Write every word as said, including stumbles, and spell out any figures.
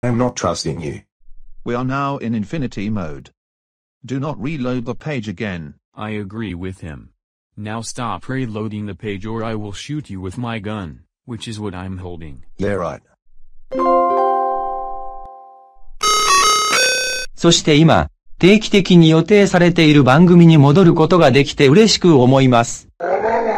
I'm not trusting you. We are now in infinity mode. Do not reload the page again. I agree with him. Now stop reloading the page or I will shoot you with my gun, which is what I'm holding. Yeah, right. そして今、定期的に予定されている番組に戻ることができて嬉しく思います。